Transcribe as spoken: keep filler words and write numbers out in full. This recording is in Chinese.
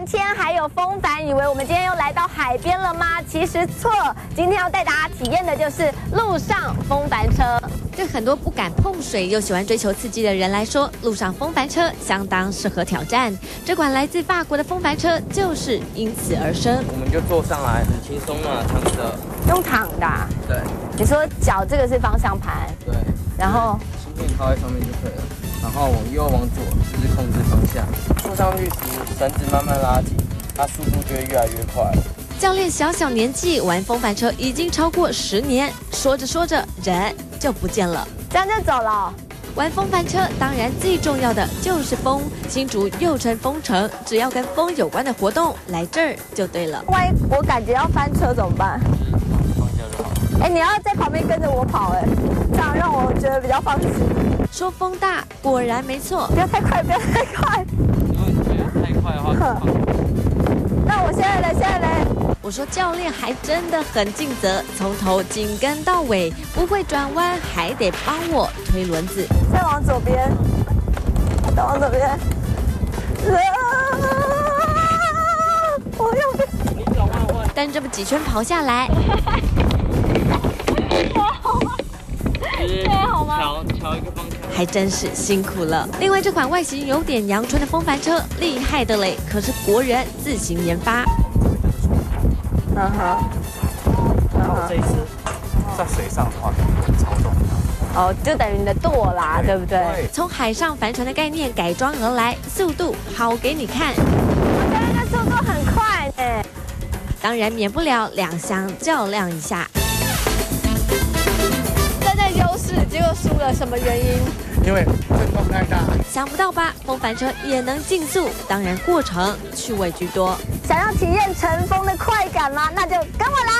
千还有风帆，以为我们今天又来到海边了吗？其实错，今天要带大家体验的就是陆上风帆车。 对很多不敢碰水又喜欢追求刺激的人来说，陆上风帆车相当适合挑战。这款来自法国的风帆车就是因此而生。 我们就坐上来，很轻松嘛，躺着。 用躺的、啊？ 对。 你说脚这个是方向盘？ 对。 然后芯片靠在上面就可以了。然后往右往左就是控制方向。坐上去时，绳子慢慢拉紧，它速度就会越来越快。 教练小小年纪玩风帆车已经超过十年，说着说着人就不见了， 这样就走了。 玩风帆车当然最重要的就是风，新竹又称风城，只要跟风有关的活动来这儿就对了。 万一我感觉要翻车怎么办？ 放下就好。 哎，你要在旁边跟着我跑，哎，这样让我觉得比较放心。 说风大，果然没错。 不要太快，不要太快。 如果你觉得太快的话，就放。 那我现在呢？现在呢？ 我说教练还真的很尽责，从头紧跟到尾，不会转弯还得帮我推轮子。 再往左边，再往左边。啊！我右边。 你转弯弯。 但这么几圈跑下来， 这样好吗？ 调调一个方向。 还真是辛苦了。另外，这款外形有点阳春的风帆车厉害的嘞，可是国人自行研发。 嗯哼， 然后这一次在水上的话，操纵它。 哦，就等于你的舵啦，对不对？ 从海上帆船的概念改装而来，速度好给你看。 我觉得这速度很快哎。 当然免不了两相较量一下。 站在优势，结果输了，什么原因？ 因为震动太大。 想不到吧？风帆车也能竞速，当然过程趣味居多。 想要体验乘风的快感吗？那就跟我来。